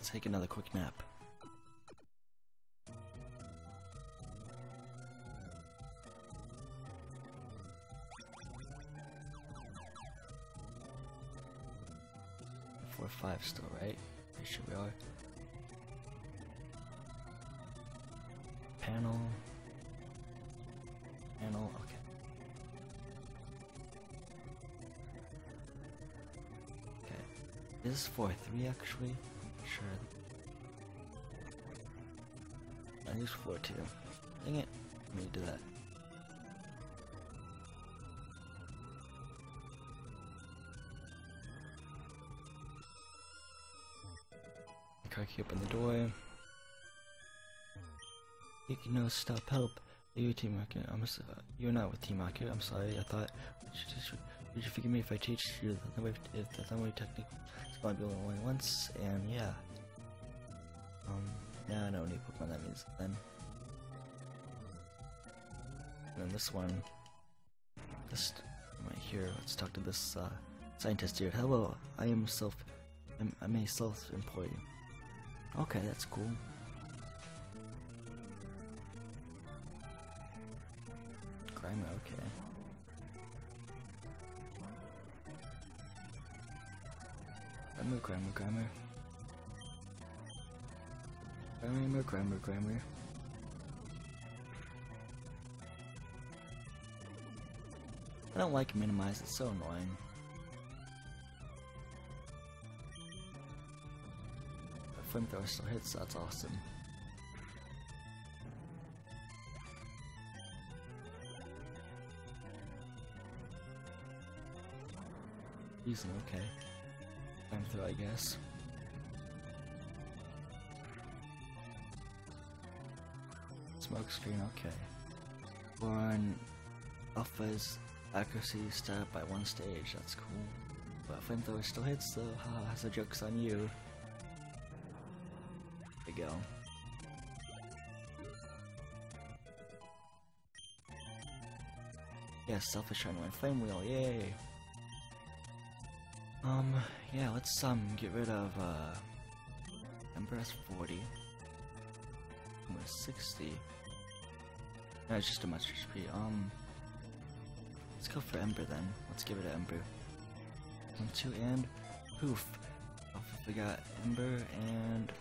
let's take another quick nap. We're 5 still, right? Pretty sure we are. Panel. Okay. Okay. This is 4-3 actually. Sure. I use 4-2. Dang it. Let me do that. Cracking open the door. You can no stop help. You Team Rocket. You're not with Team Rocket. I'm sorry. I thought. Would you forgive me if I teach you the way? If the Thunderwave technique is going to be only once? And yeah. Yeah, I know any Pokemon that means then. And then this one. Just right here. Let's talk to this scientist here. Hello. I'm a self-employed. Okay, that's cool. Grimer, okay. Grimer. I don't like minimize, it's so annoying. Flamethrower still hits, that's awesome. Easy, okay. Flamethrower, I guess. Smoke screen, okay. Warren Alpha's accuracy stabbed by 1 stage, that's cool. But Flamethrower still hits though, haha, so joke's on you. There we go. Yeah, Selfish trying to win Flame Wheel, yay! Yeah, let's get rid of Ember has 40. Ember 60. No, it's just a much HP. Let's go for Ember then. Let's give it to Ember. 1, 2, and poof. We got Ember and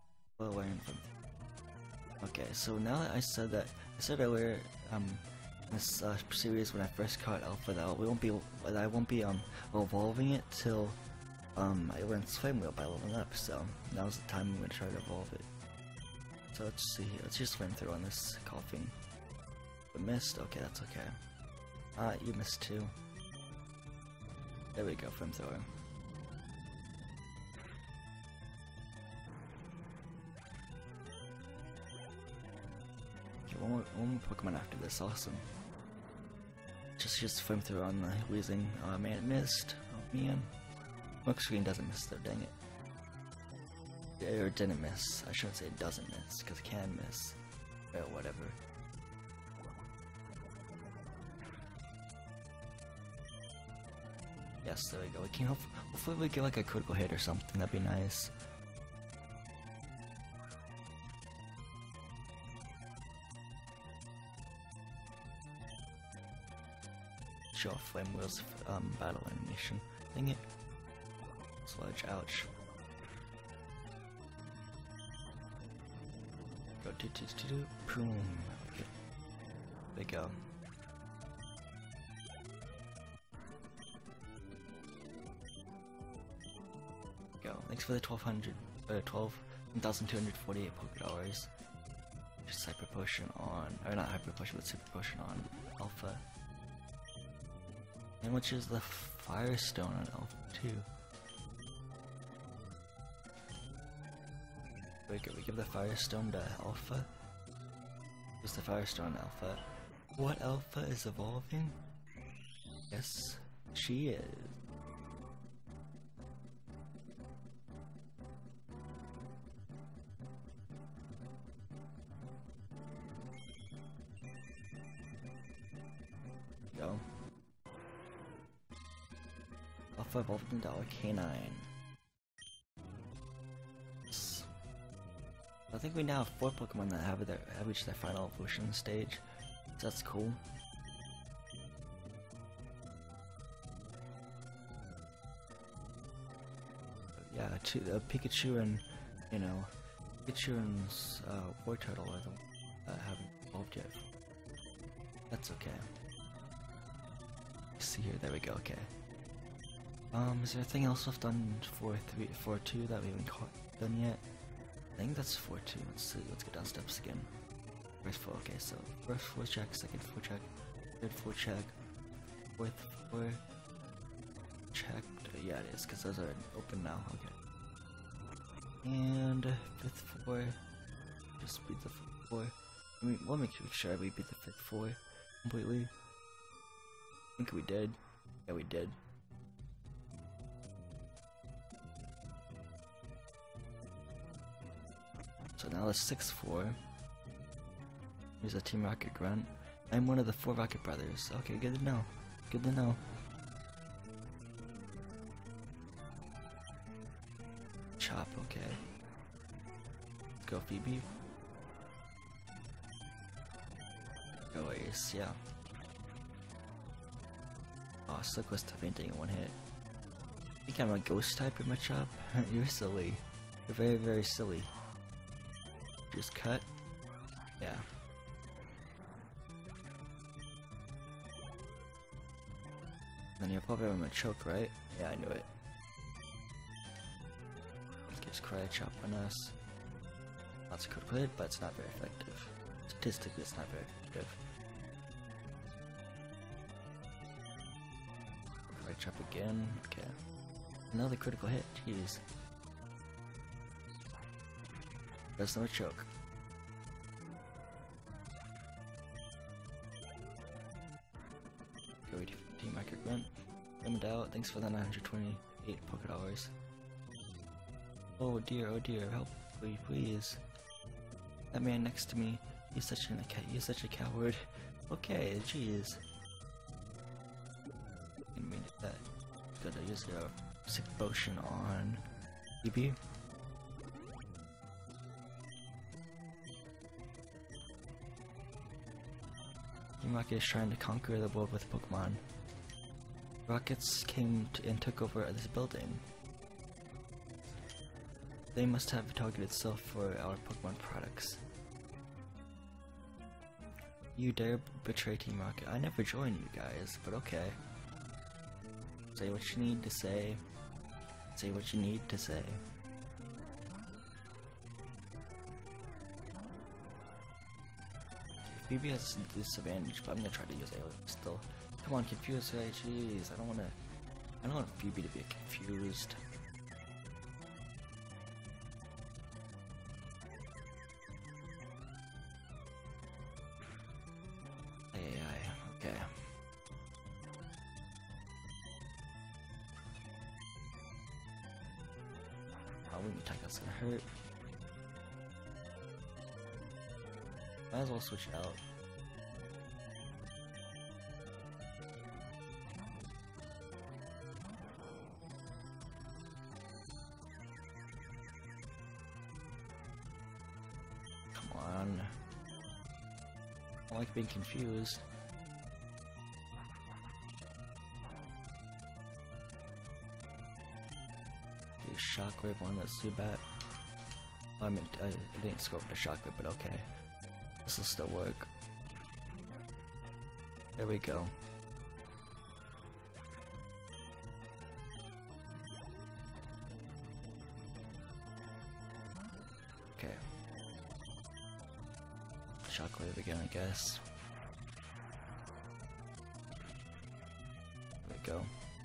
okay, so now that I said earlier, in this series when I first caught Alpha, that I won't be evolving it till I learn Flame Wheel by leveling up. So now's the time I'm gonna try to evolve it. So let's see here. Let's just Flamethrower on this coughing. But missed. Okay, that's okay. You missed too. There we go, Flamethrower. One more Pokemon after this, awesome. Just Flamethrower on the Wheezing. Oh man, it missed. Oh man. Smoke Screen doesn't miss though, dang it. Or it didn't miss. I shouldn't say it doesn't miss, because it can miss. Or whatever. Yes, there we go. We can hopefully we get like a critical hit or something, that'd be nice. Show off Flame Wheel's battle animation. Dang it. Sludge, ouch. Go do. Boom. Okay. There we go. Thanks for the 12,248 Pokédollars. Just Hyper Potion on, or not Hyper Potion, but Super Potion on Alpha. And which is the Firestone on Alpha too. We give the Firestone to Alpha. Use the Firestone Alpha. What Alpha is evolving? Yes, she is. Go. Alpha evolved into Arcanine. Yes. I think we now have 4 Pokemon that have reached their final evolution stage. So that's cool. Yeah, Pikachu and, you know, Pikachu and Wartortle are the that haven't evolved yet. That's okay. Let's see here, there we go, okay. Is there anything else left on 4-2 that we haven't done yet? I think that's 4-2. Let's see, let's go down steps again. First 4, okay, so first 4 check, second 4 check, third 4 check, fourth 4 check. Yeah, it is, because those are open now, okay. And fifth 4, just beat the fifth 4. I mean, we'll make sure we beat the fifth 4 completely. I think we did. Yeah, we did. So now it's 6-4. Here's a Team Rocket grunt. I'm one of the 4 Rocket brothers. Okay, good to know. Good to know. Chop, okay. Let's go Phoebe. Go Ace, yeah. Oh, so close to fainting in 1 hit. I think I'm a ghost type in my chop. You're silly. You're very, very silly. Just cut. Yeah. Then you're probably gonna choke, right? Yeah, I knew it. Gives Cryo Chop on us. Lots of critical hit, but it's not very effective. Statistically, it's not very effective. Cryo Chop again. Okay. Another critical hit. Jeez. That's no choke. Go Team Rocket grunt. Him out. Thanks for the 928 Poké Dollars. Oh dear, help me, please. That man next to me, he's such a coward. Okay, jeez. Didn't mean that. Gotta use a sick potion on BB. Team Rocket is trying to conquer the world with Pokemon. Rockets came and took over this building. They must have targeted self for our Pokemon products. You dare betray Team Rocket? I never joined you guys, but okay. Say what you need to say. Say what you need to say. BB has disadvantage, but I'm gonna try to use Ailey still. Come on, confuse her. Jeez, I don't want BB to be confused. Okay. Oh, we can attack, that's gonna hurt. Might as well switch out. Come on. I don't like being confused. Okay, Shockwave on that Zubat. I mean, I didn't scope the Shockwave, but okay. This will still work. There we go. Okay. Shockwave again, I guess. There we go.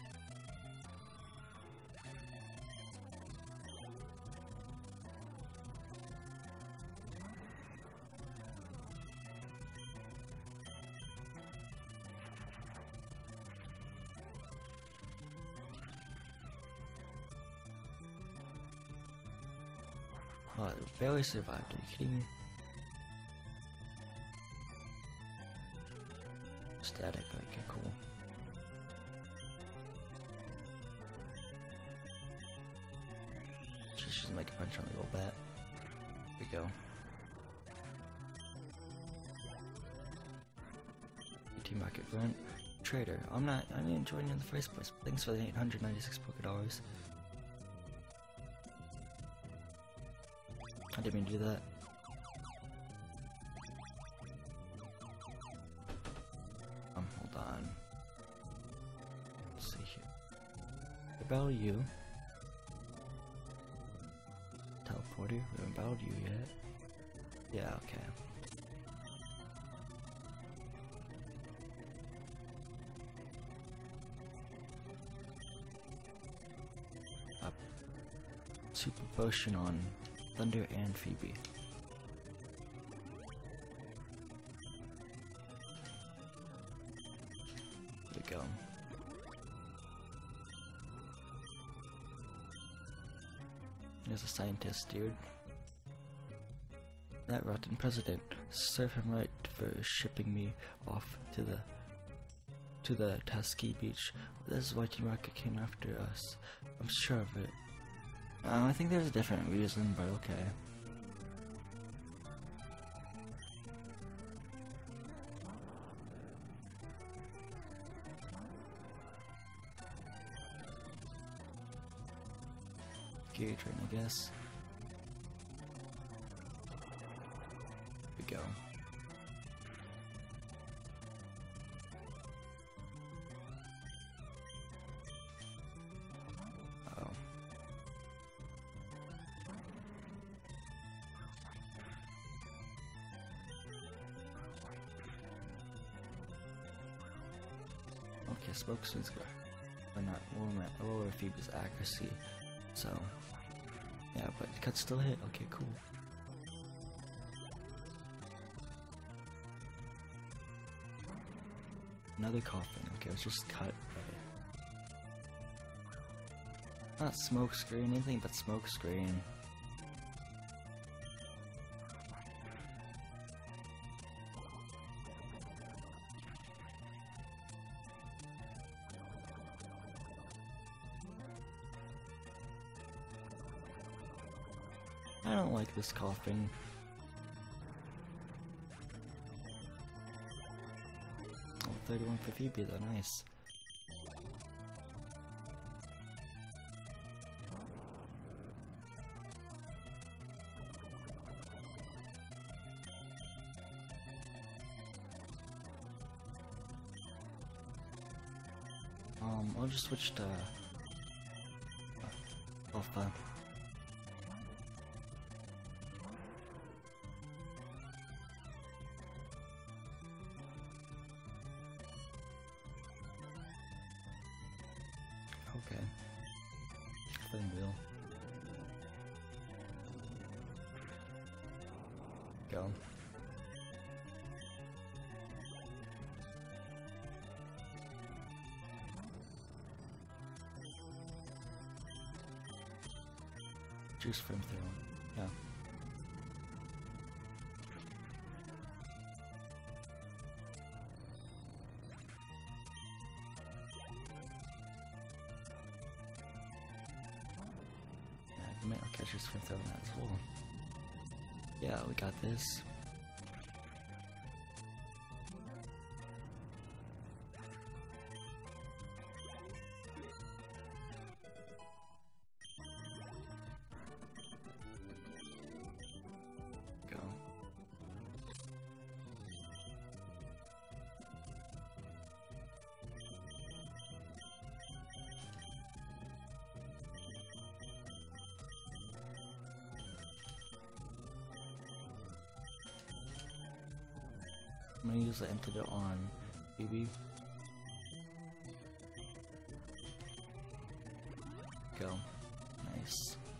Oh, it barely survived, are you kidding me? Static, okay, cool. She's just make a punch on the old bat. we go. Market rent trader. I didn't join you in the first place. Thanks for the 896 Poké Dollars. I didn't mean to do that. Hold on. Let's see here. About you. Teleporter. We haven't battled you yet. Yeah, okay. Super potion on Thunder and Phoebe. There we go. There's a scientist, dude. That rotten president. Serve him right for shipping me off to the Tasky Beach. This is why Team Rocket came after us. I'm sure of it. I think there's a different reason, but okay. Gear train, I guess. Here we go. Okay, Spokesman's got lower Phoebe's accuracy, so yeah, but it could still hit. Okay, cool. Another coffin. Okay, let's just cut. Not smoke screen, anything but smoke screen. I don't like this coughing. Oh, 31 for Phoebe though, nice. I'll just switch to Alpha. Okay. Flame wheel. Go. Juice flamethrower. Yeah. I'll catch his flamethrower on that as well. Yeah, we got this. Go. I'm gonna use the antidote on Phoebe. Go. Nice.